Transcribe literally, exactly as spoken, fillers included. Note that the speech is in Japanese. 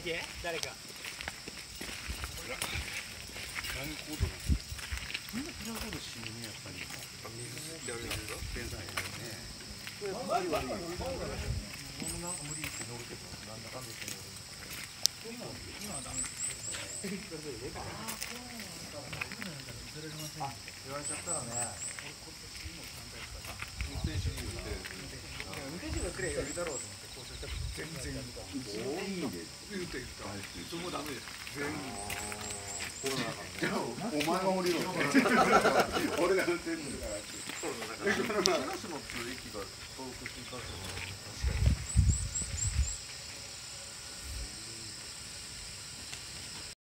け誰か。 何コードなんですか。そんなプラコード死ぬねやっぱり。水ってあれなんですか。天才やね。これ悪い悪い。僕なんか無理って乗るけどなんだかんだ言って乗る。今はダメ。あ、言われちゃったらね。運転手に言って。運転手がくれよりだろうと思ってこうすると全然多いんで言って言った。それもダメです。全部。じゃあお前が降りろ。俺が運転するから。コロナだから。ガスの通駅が東北新幹線。